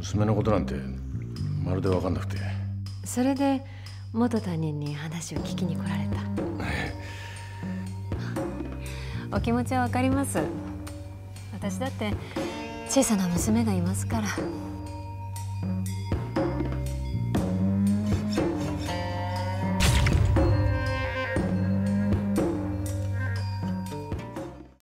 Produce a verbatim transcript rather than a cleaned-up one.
娘のことなんてまるで分かんなくて。 それで元担任に話を聞きに来られた。お気持ちは分かります。私だって小さな娘がいますから。